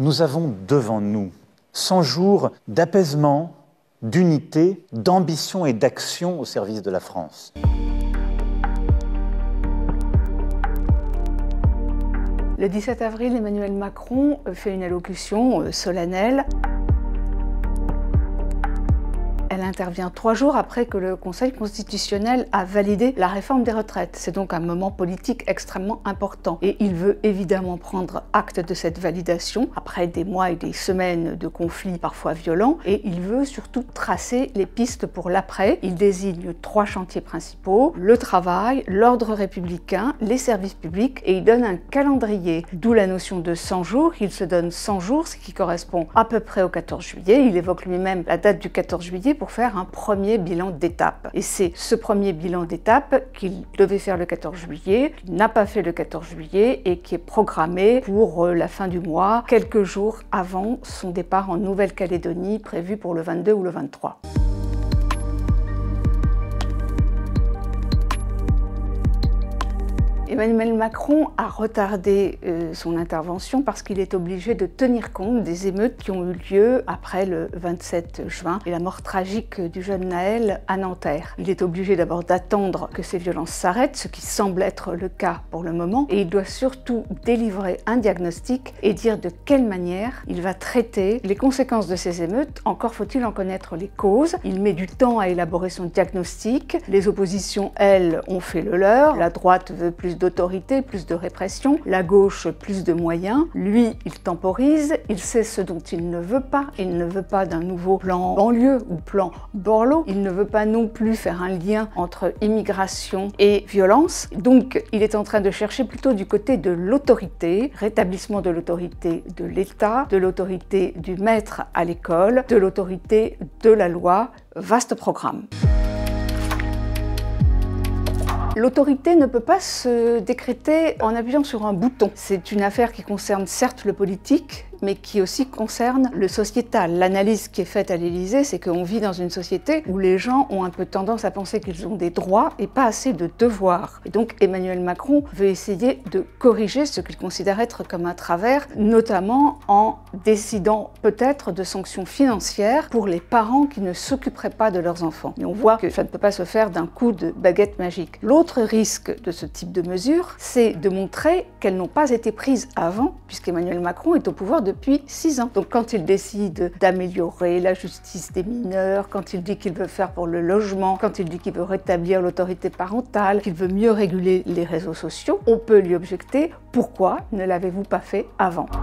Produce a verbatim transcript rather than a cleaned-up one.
Nous avons devant nous cent jours d'apaisement, d'unité, d'ambition et d'action au service de la France. Le dix-sept avril, Emmanuel Macron fait une allocution solennelle. Elle intervient trois jours après que le Conseil constitutionnel a validé la réforme des retraites. C'est donc un moment politique extrêmement important. Et il veut évidemment prendre acte de cette validation, après des mois et des semaines de conflits parfois violents. Et il veut surtout tracer les pistes pour l'après. Il désigne trois chantiers principaux: le travail, l'ordre républicain, les services publics. Et il donne un calendrier, d'où la notion de cent jours. Il se donne cent jours, ce qui correspond à peu près au quatorze juillet. Il évoque lui-même la date du quatorze juillet pour faire un premier bilan d'étape. Et c'est ce premier bilan d'étape qu'il devait faire le quatorze juillet, qu'il n'a pas fait le quatorze juillet et qui est programmé pour la fin du mois, quelques jours avant son départ en Nouvelle-Calédonie, prévu pour le vingt-deux ou le vingt-trois. Emmanuel Macron a retardé euh, son intervention parce qu'il est obligé de tenir compte des émeutes qui ont eu lieu après le vingt-sept juin et la mort tragique du jeune Naël à Nanterre. Il est obligé d'abord d'attendre que ces violences s'arrêtent, ce qui semble être le cas pour le moment, et il doit surtout délivrer un diagnostic et dire de quelle manière il va traiter les conséquences de ces émeutes. Encore faut-il en connaître les causes. Il met du temps à élaborer son diagnostic. Les oppositions, elles, ont fait le leur. La droite veut plus d'autorité, plus de répression, la gauche plus de moyens. Lui, il temporise, il sait ce dont il ne veut pas. Il ne veut pas d'un nouveau plan banlieue ou plan Borloo. Il ne veut pas non plus faire un lien entre immigration et violence. Donc, il est en train de chercher plutôt du côté de l'autorité, rétablissement de l'autorité de l'État, de l'autorité du maître à l'école, de l'autorité de la loi. Vaste programme. L'autorité ne peut pas se décréter en appuyant sur un bouton. C'est une affaire qui concerne certes le politique, mais qui aussi concerne le sociétal. L'analyse qui est faite à l'Élysée, c'est qu'on vit dans une société où les gens ont un peu tendance à penser qu'ils ont des droits et pas assez de devoirs. Et donc Emmanuel Macron veut essayer de corriger ce qu'il considère être comme un travers, notamment en décidant peut-être de sanctions financières pour les parents qui ne s'occuperaient pas de leurs enfants. Mais on voit que ça ne peut pas se faire d'un coup de baguette magique. L'autre risque de ce type de mesures, c'est de montrer qu'elles n'ont pas été prises avant, puisqu'Emmanuel Macron est au pouvoir depuis six ans. Donc quand il décide d'améliorer la justice des mineurs, quand il dit qu'il veut faire pour le logement, quand il dit qu'il veut rétablir l'autorité parentale, qu'il veut mieux réguler les réseaux sociaux, on peut lui objecter: pourquoi ne l'avez-vous pas fait avant ?